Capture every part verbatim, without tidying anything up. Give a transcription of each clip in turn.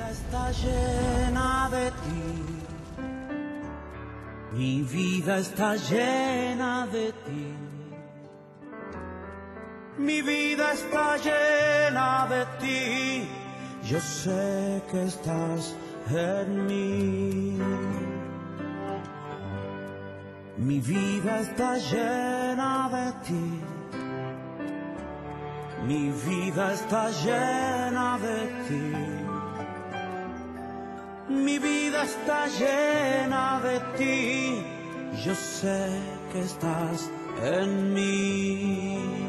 Está llena de ti, mi vida está llena de ti, mi vida está llena de ti, yo sé que estás en mí. Mi vida está llena de ti, mi vida está llena de ti. Mi vida está llena de ti, yo sé que estás en mí.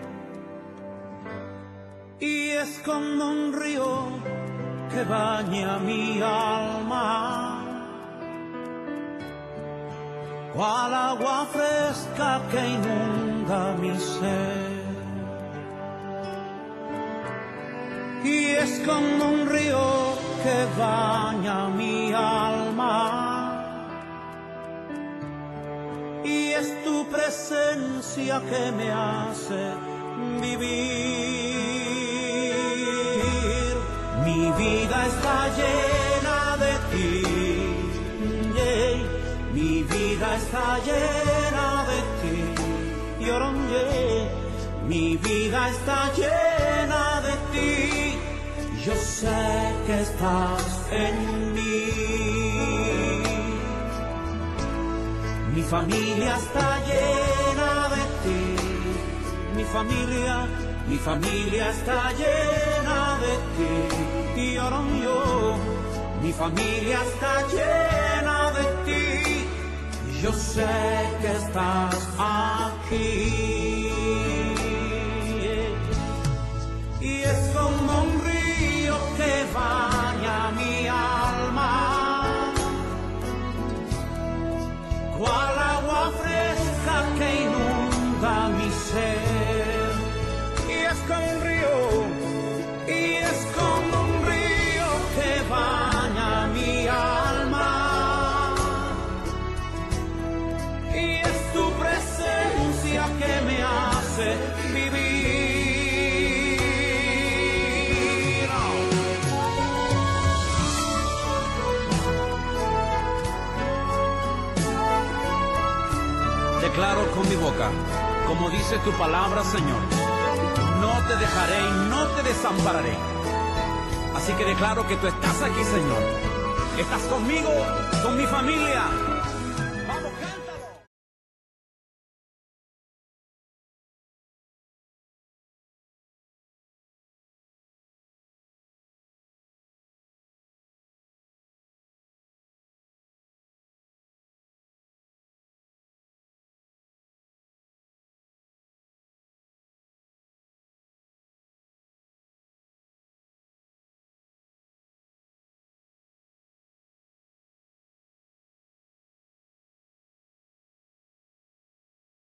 Y es como un río que baña mi alma, cual agua fresca que inunda mi ser. Y es como un río que baña mi alma, y es tu presencia que me hace vivir. Mi vida está llena de ti, yeah. Mi vida está llena de ti, yeah. Mi vida está llena de ti, yo sé que estás en mí. Mi familia está llena de ti, mi familia, mi familia está llena de ti, y ahora yo, mi familia está llena de ti, yo sé que estás aquí. Y es como un río que baña mi alma, cual agua fresca que inunda mi ser. Y es como un río, y es como un río que baña mi alma, y es tu presencia que me hace vivir. Declaro con mi boca, como dice tu palabra, Señor, no te dejaré y no te desampararé. Así que declaro que tú estás aquí, Señor. Estás conmigo, con mi familia.